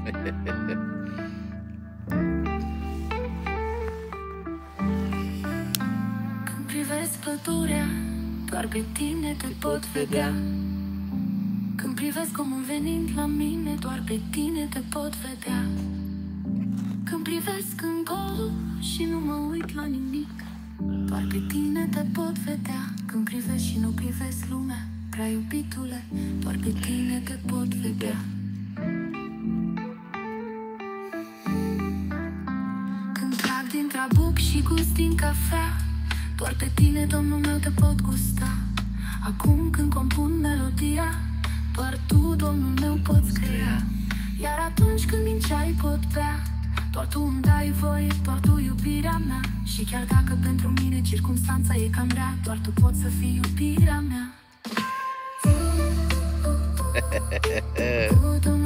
Când privesc pădurea, doar pe tine te pot vedea. Când privesc omul venind la mine, doar pe tine te pot vedea. Când privesc în gol și nu mă uit la nimic, doar pe tine te pot vedea. Când privesc și nu privesc lumea, prea iubitule, doar pe tine te pot vedea. Când trag din trabuc și gust din cafea, doar pe tine, Domnul meu, te pot gusta. Acum când compun melodia, doar tu, Domnul meu, poți crea. Iar atunci când din ceai pot bea, doar tu îmi dai voie, doar tu iubirea mea. Și chiar dacă pentru mine circumstanța e cam rea, doar tu poți să fii iubirea mea.